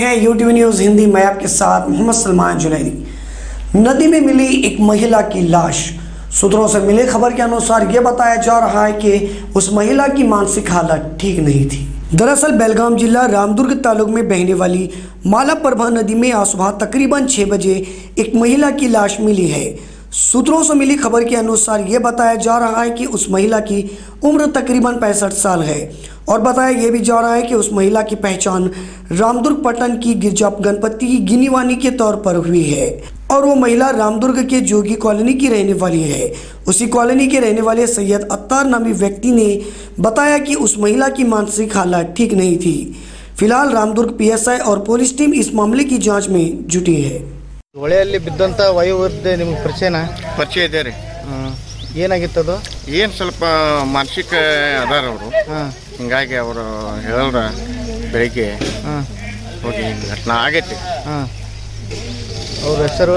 हैं UTV news Hindi में आपके साथ मोहम्मद सलमान जुनैदी। नदी में मिली एक महिला की लाश। सूत्रों से मिली खबर के अनुसार यह बताया जा रहा है कि उस महिला की मानसिक हालत ठीक नहीं थी। दरअसल बेलगाम जिला रामदुर्ग तालुक में बहने वाली मालाप्रभा नदी में आज सुबह तकरीबन 6 बजे एक महिला की लाश मिली है। सूत्रों से मिली खबर के अनुसार यह बताया जा रहा है कि उस महिला की उम्र तकरीबन 65 साल है और बताया यह भी जा रहा है कि उस महिला की पहचान रामदुर्ग पट्टन की गिरजा गणपति की गिनीवानी के तौर पर हुई है और वो महिला रामदुर्ग के जोगी कॉलोनी की रहने वाली है। उसी कॉलोनी के रहने वाले सैयद अत्तार नामी व्यक्ति ने बताया कि उस महिला की मानसिक हालत ठीक नहीं थी। फिलहाल रामदुर्ग PSI और पुलिस टीम इस मामले की जाँच में जुटी है। ಹೊಳೆಯಲ್ಲಿ ಬಿದ್ದಂತ ವಯೋವೃದ್ಧೆ ನಿಮಗೆ ಪರಿಚಯ ಇದೆ ರೀ. ಏನಾಗಿತ್ತದು? ಏನು ಸ್ವಲ್ಪ ಮಾನಸಿಕ ಅದಾರ ಅವರು. ಹಿಂಗಾಗಿ ಅವರು ಹೇಳಿದ್ರ ಬೆಳಿಗ್ಗೆ ಹೋಗಿ ಘಟನಾ ಆಗೈತಿ. ಅವ್ರ ಹೆಸರು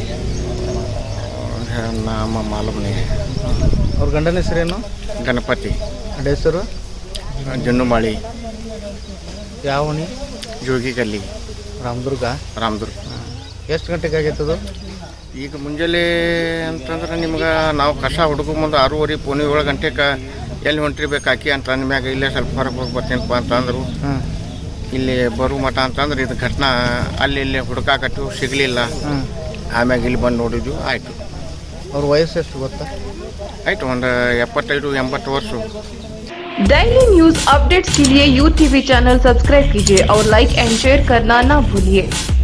ನಮ್ಮ ಮಾಲೂಮ್ನಿ. ಅವ್ರ ಗಂಡನ ಹೆಸರೇನು? ಗಣಪತಿ. ಅಡ ಹೆಸರು ಜನ್ನುಮಾಳಿ. ಯಾವ ಮನೆ? ಜೋಗಿ ಗಲ್ಲಿ, ರಾಮದುರ್ಗ. ಎಷ್ಟು ಗಂಟೆಗೆ ಆಗೈತದು? ಈಗ ಮುಂಜಾನೆ ಅಂತಂದ್ರೆ ನಿಮ್ಗೆ ನಾವು ಕಸ ಹುಡುಗ ಮುಂದೆ 6:30 ಪೌನೆ 7 ಗಂಟೆಗೆ ಎಲ್ಲಿ ಹೊಂಟಿರ್ಬೇಕು ಹಾಕಿ ಅಂತ ಅಂದ್ಮ್ಯಾಗ ಇಲ್ಲೇ ಸ್ವಲ್ಪ ಹೊರಗೆ ಹೋಗಿ ಬರ್ತೀನಪ್ಪ ಅಂತಂದ್ರು. ಇಲ್ಲಿ ಬರೋ ಮಠ ಅಂತಂದ್ರೆ ಇದು ಘಟನಾ ಅಲ್ಲಿ ಇಲ್ಲಿ ಹುಡುಕಾಕಟ್ಟು ಸಿಗಲಿಲ್ಲ. ಆಮ್ಯಾಗ ಇಲ್ಲಿ ಬಂದು ನೋಡಿದ್ವಿ, ಆಯಿತು. ಅವ್ರ ವಯಸ್ಸು ಎಷ್ಟು ಗೊತ್ತಾ? ಆಯಿತು, ಒಂದು 75-80 ವರ್ಷ। डेली न्यूज अपडेट्स के लिए UTV चैनल सब्सक्राइब कीजिए और लाइक एंड शेयर करना ना भूलिए।